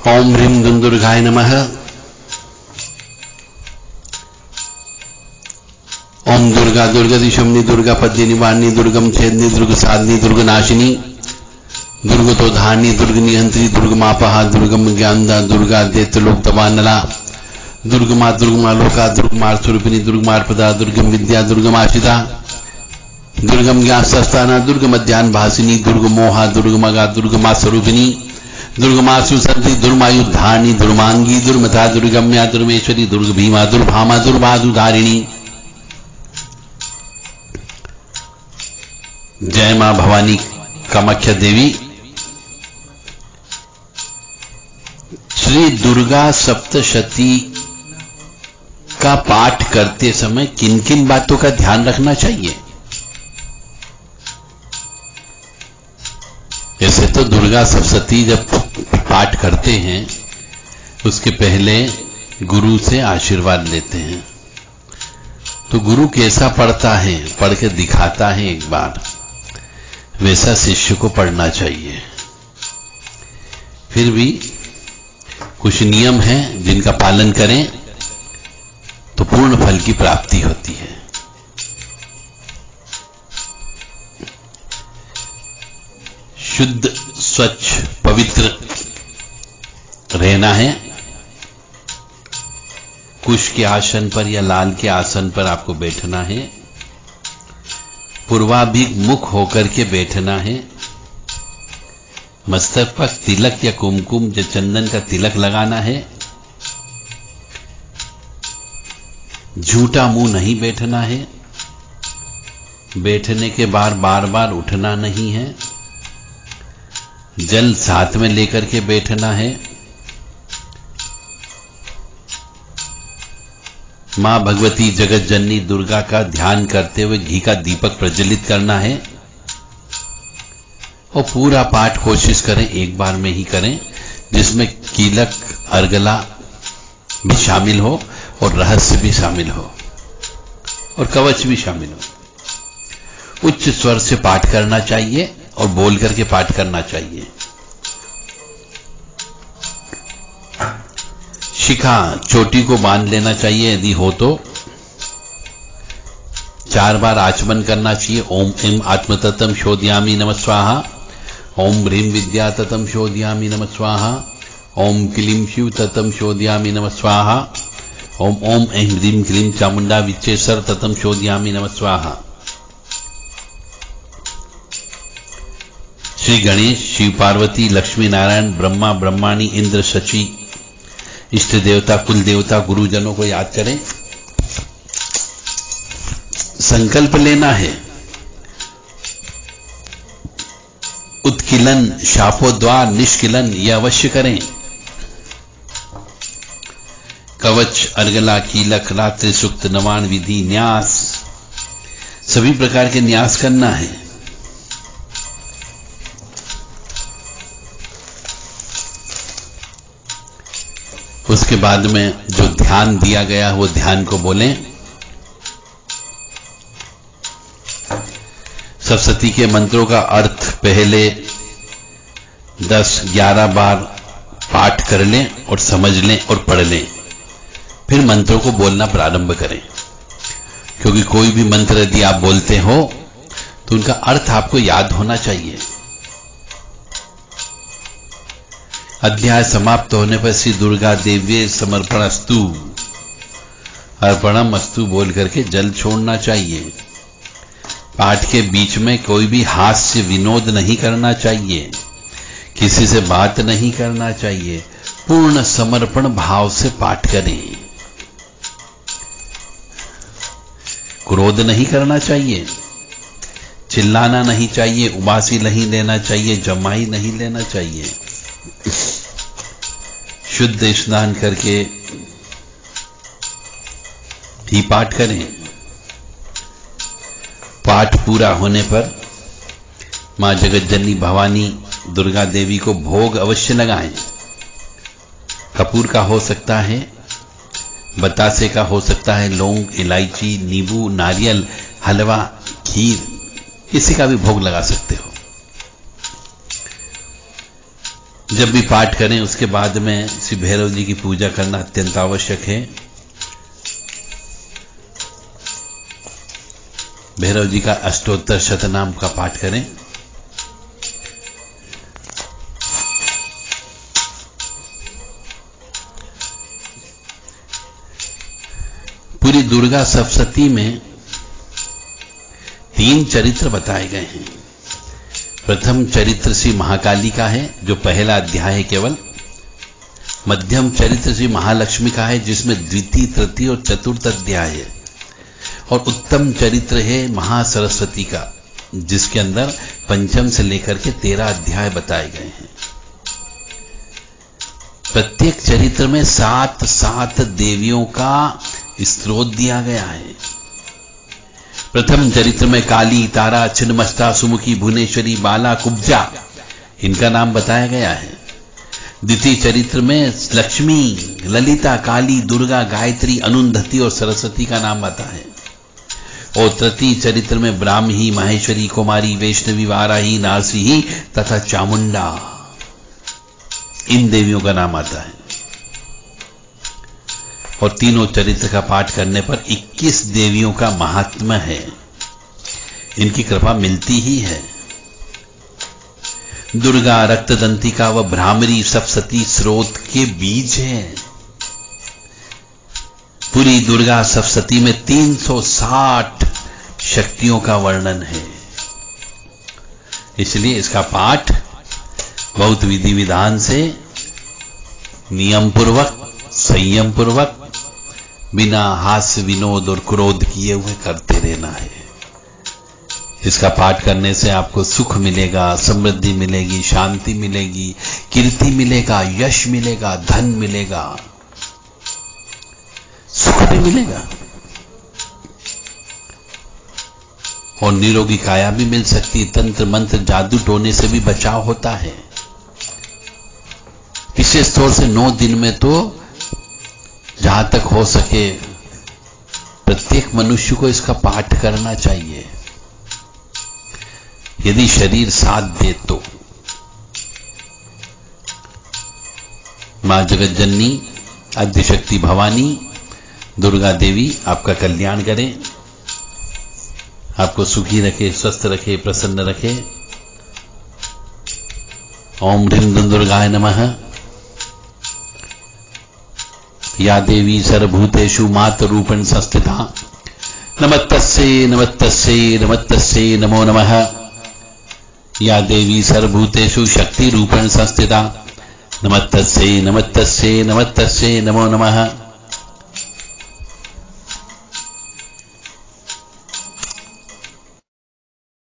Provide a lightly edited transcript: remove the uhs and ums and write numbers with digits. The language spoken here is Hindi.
ओम ह्रीं दुर्गाय नमः। ओम दुर्गा दुर्गदिशमनि दुर्गा पद्मिनी वाणी दुर्गम छेदनी दुर्ग साधनी दुर्ग नाशिनी दुर्गतो धानी दुर्ग नियंत्री दुर्गमापहा दुर्गम ज्ञानदा दुर्गा दैत्य लोक दवानला दुर्गमा लोका दुर्गमार स्वरूपिणी दुर्गमार पदा दुर्गम विद्या दुर्गमाशिता दुर्गम ज्ञान सस्ताना दुर्गम ध्यान भासिनी दुर्गमोहा दुर्गमगा दुर्गमा स्वरूपिणी दुर्गमा सुसंति दुर्मायुधानी दुर्मांगी दुर्मता दुर्गम्या दुर्मेश्वरी दुर्ग भीमा दुर्भामा दुर्बाधुधारिणी। जय मां भवानी कामाख्या देवी। श्री दुर्गा सप्तशती का पाठ करते समय किन किन बातों का ध्यान रखना चाहिए? ऐसे तो दुर्गा सप्तशती जब पाठ करते हैं उसके पहले गुरु से आशीर्वाद लेते हैं। तो गुरु कैसा पढ़ता है, पढ़ के दिखाता है एक बार, वैसा शिष्य को पढ़ना चाहिए। फिर भी कुछ नियम हैं जिनका पालन करें तो पूर्ण फल की प्राप्ति होती है। शुद्ध स्वच्छ पवित्र रहना है। कुश के आसन पर या लाल के आसन पर आपको बैठना है। पूर्वाभिमुख होकर के बैठना है। मस्तक पर तिलक या कुमकुम या चंदन का तिलक लगाना है। झूठा मुंह नहीं बैठना है। बैठने के बाद बार बार उठना नहीं है। जल साथ में लेकर के बैठना है। मां भगवती जगत जननी दुर्गा का ध्यान करते हुए घी का दीपक प्रज्वलित करना है। और पूरा पाठ कोशिश करें एक बार में ही करें, जिसमें कीलक अर्गला भी शामिल हो और रहस्य भी शामिल हो और कवच भी शामिल हो। उच्च स्वर से पाठ करना चाहिए और बोल करके पाठ करना चाहिए। शिखा चोटी को बांध लेना चाहिए यदि हो तो। 4 बार आचमन करना चाहिए। ओम ऐं आत्मतत्त्वं शोधयामि नमः स्वाहा। ओम ह्रीं विद्या तत्त्वं शोधयामि नमः स्वाहा। ओम क्लीं शिव तत्त्वं शोधयामि नमः स्वाहा। ओम ऐं ह्रीं क्लीं चामुंडा विच्चेसर तत्त्वं शोधयामि नमः स्वाहा। श्री गणेश, शिव पार्वती, लक्ष्मी नारायण, ब्रह्मा ब्रह्माणी, इंद्र शची, इष्ट देवता, कुल देवता, गुरुजनों को याद करें। संकल्प लेना है। उत्किलन शापोद्वार निष्किलन यह अवश्य करें। कवच अर्गला कीलक रात्रि सुक्त नवान विधि न्यास सभी प्रकार के न्यास करना है। उसके बाद में जो ध्यान दिया गया वो ध्यान को बोलें। सप्तशती के मंत्रों का अर्थ पहले 10-11 बार पाठ कर लें और समझ लें और पढ़ लें, फिर मंत्रों को बोलना प्रारंभ करें। क्योंकि कोई भी मंत्र यदि आप बोलते हो तो उनका अर्थ आपको याद होना चाहिए। अध्याय समाप्त होने पर श्री दुर्गा देव्ये समर्पणस्तु अर्पणम अस्तु बोल करके जल छोड़ना चाहिए। पाठ के बीच में कोई भी हास्य विनोद नहीं करना चाहिए। किसी से बात नहीं करना चाहिए। पूर्ण समर्पण भाव से पाठ करें। क्रोध नहीं करना चाहिए। चिल्लाना नहीं चाहिए। उबासी नहीं लेना चाहिए। जमाई नहीं लेना चाहिए। शुद्ध स्नान करके ही पाठ करें। पाठ पूरा होने पर मां जगत जननी भवानी दुर्गा देवी को भोग अवश्य लगाएं। कपूर का हो सकता है, बतासे का हो सकता है, लौंग, इलायची, नींबू, नारियल, हलवा, खीर, किसी का भी भोग लगा सकते हो। जब भी पाठ करें उसके बाद में श्री भैरव जी की पूजा करना अत्यंत आवश्यक है। भैरव जी का अष्टोत्तर शतनाम का पाठ करें। पूरी दुर्गा सप्तशती में 3 चरित्र बताए गए हैं। प्रथम चरित्र श्री महाकाली का है जो पहला अध्याय है केवल। मध्यम चरित्र श्री महालक्ष्मी का है जिसमें द्वितीय, तृतीय और चतुर्थ अध्याय है। और उत्तम चरित्र है महासरस्वती का जिसके अंदर पंचम से लेकर के 13 अध्याय बताए गए हैं। प्रत्येक चरित्र में 7 देवियों का स्त्रोत दिया गया है। प्रथम चरित्र में काली, तारा, छिन्नमस्ता, सुमुखी, भुवनेश्वरी, बाला, कुब्जा इनका नाम बताया गया है। द्वितीय चरित्र में लक्ष्मी, ललिता, काली, दुर्गा, गायत्री, अनुंधति और सरस्वती का नाम आता है। और तृतीय चरित्र में ब्राह्मी, माहेश्वरी, कुमारी, वैष्णवी, वाराही, नारसिंही तथा चामुंडा इन देवियों का नाम आता है। और तीनों चरित्र का पाठ करने पर 21 देवियों का महात्म्य है। इनकी कृपा मिलती ही है। दुर्गा रक्तदंतिका व भ्रामरी सप्तशती स्रोत के बीज है। पूरी दुर्गा सप्तशती में 360 शक्तियों का वर्णन है। इसलिए इसका पाठ बहुत विधि विधान से, नियम पूर्वक, संयम पूर्वक, बिना हास्य, विनोद और क्रोध किए हुए करते रहना है। इसका पाठ करने से आपको सुख मिलेगा, समृद्धि मिलेगी, शांति मिलेगी, कीर्ति मिलेगा, यश मिलेगा, धन मिलेगा, सुख भी मिलेगा और निरोगी काया भी मिल सकती। तंत्र मंत्र जादू टोने से भी बचाव होता है। विशेष तौर से 9 दिन में तो जहां तक हो सके प्रत्येक मनुष्य को इसका पाठ करना चाहिए, यदि शरीर साथ दे तो। मां जगत जननी आद्यशक्ति भवानी दुर्गा देवी आपका कल्याण करें, आपको सुखी रखे, स्वस्थ रखे, प्रसन्न रखे। ओम ह्रीं दुर्गाय नमः। या देवी सर्वभूतेषु मातरूपेण संस्थिता नमस्तस्यै नमस्तस्यै नमस्तस्यै नमो नमः। या देवी सर्वभूतेषु शक्ति रूपेण संस्थिता नमस्तस्यै नमस्तस्यै नमस्तस्यै नमो नमः।